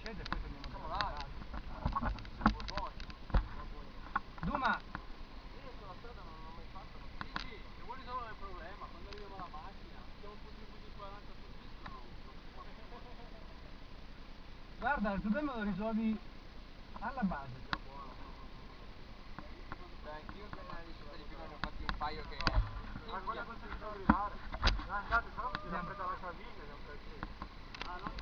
scende e poi torniamo a casa. Duma! Io sulla strada non l'ho mai fatto, ma sì, se vuoi risolvere il problema, quando arriviamo alla macchina, siamo un po' più di 40 su pista, no? Guarda, il problema lo risolvi alla base. Anch'io sono una discesa di prima, ne ho fatti un paio che... Ma quella consentita di gridare. No, andate, se no mi tira presa la caviglia, che è un casino. Ah, no?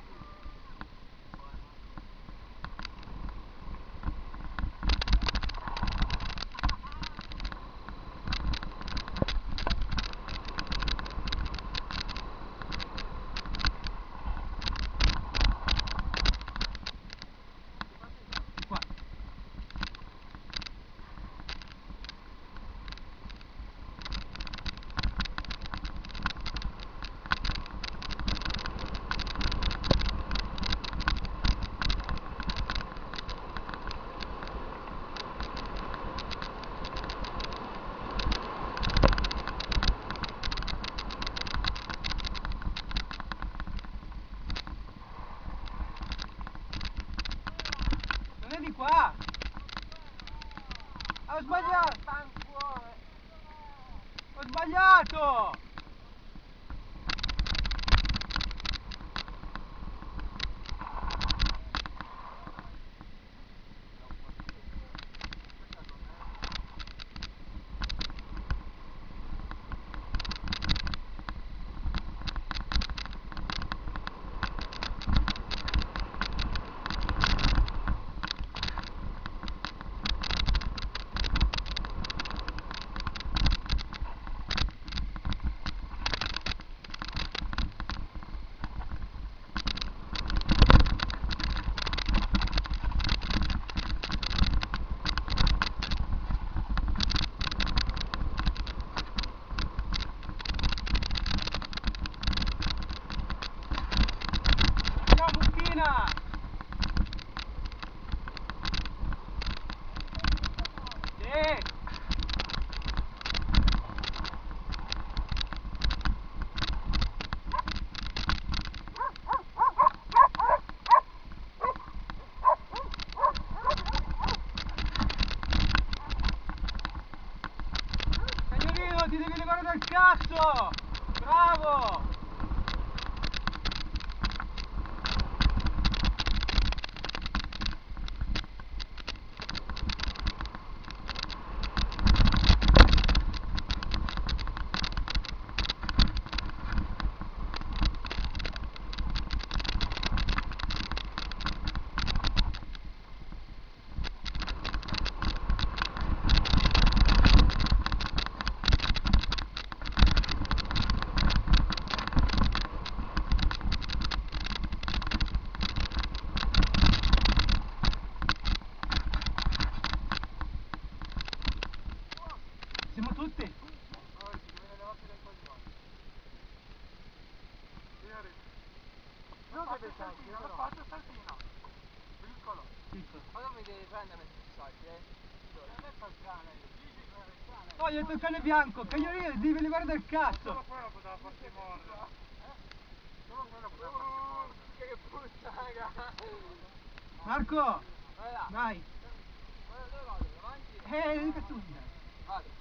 Qua. Non è di qua! Ho sbagliato! Ho sbagliato! Ciao Muschina! Sì! Cagnolino, ti devi levare dal cazzo! Bravo! Siamo tutti? Non che pensate, l'ho fatto saltino. Piccolo. Piccolo. Ma non mi devi prendere mentre ci salti, Non è per il cane, dici che è il cane. No, gli ho detto il cane bianco, cagnolino, ti devi levare dal cazzo! Solo quello poteva farti mordere. Solo quello poteva farti mordere. Che puttana! Marco! Vai là! Vai! Dove vado? Davanti? Che cazzo vuoi andare? Vado!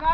dai!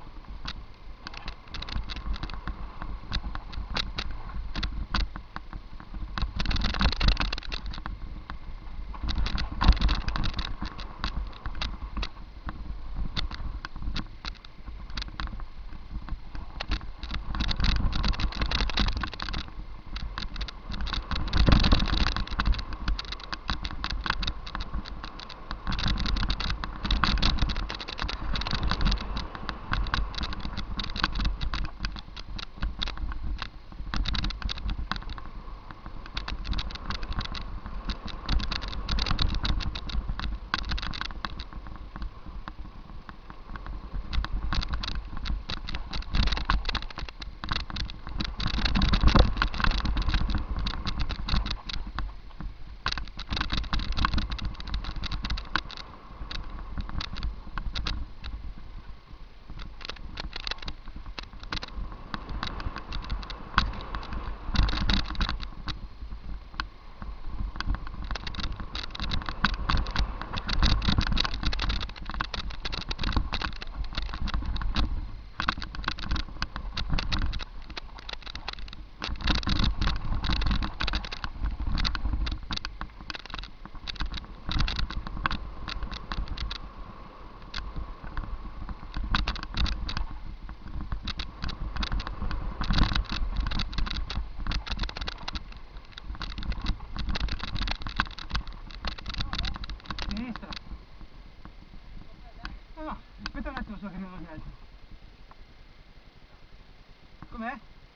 Sinistra. No, aspetta un attimo, so che non ho viaggio. Com'è?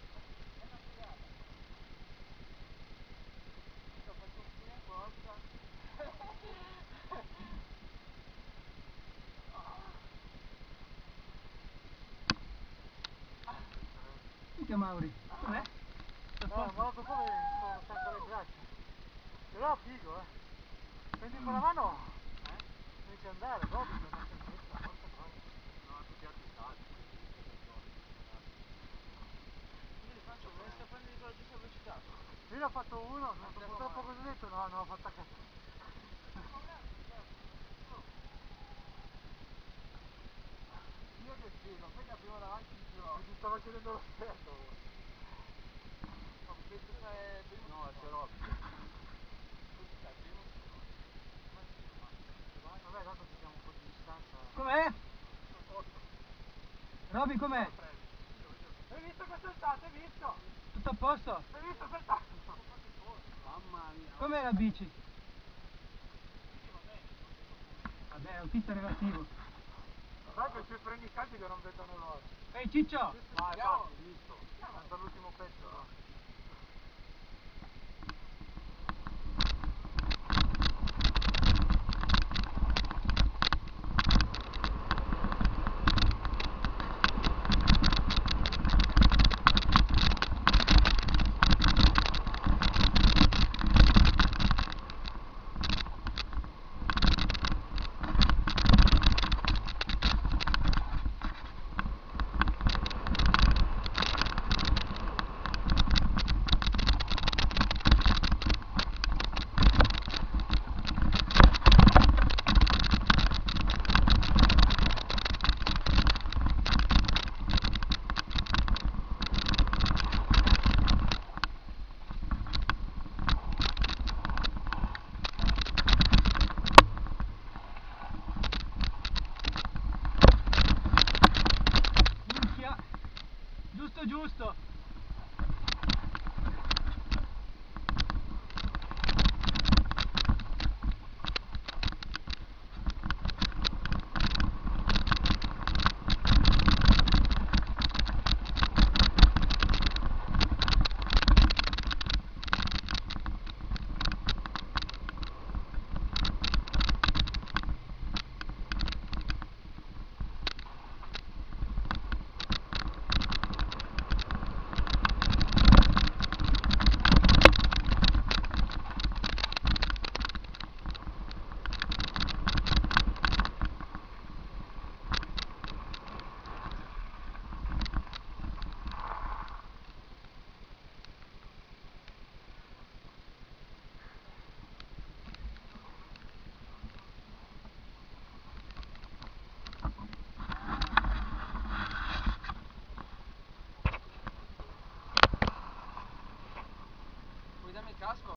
Minchia Mauri, com'è? Ma dopo come sono sempre le braccia. Però figo, Prendi con la mano, inizi ad andare, dopo c'è una tempesta, porca troia. No, tutti altri stati. Io li faccio, riesco a prendere con la giusta velocità. Io ne ho fatto uno, purtroppo cosa ho detto? No, non l'ho fatta a casa. Io che spiego, poi da prima davanti dicevo, Mi stava chiedendo lo scherzo. ma penso che è primo. No, c'è Robby. Tu ci stai primo? Vabbè, tanto ci siamo un po' di distanza. Com'è? Roby, com'è? Hai visto che saltato? Hai visto? Tutto a posto? Hai visto saltato? Mamma mia. Com'è la bici? Vabbè, autista relativo. Sai che sui freni caldi che non vedono l'ora. Ehi Ciccio! Vai, vai, visto. Tanto l'ultimo pezzo, no? Giusto, giusto!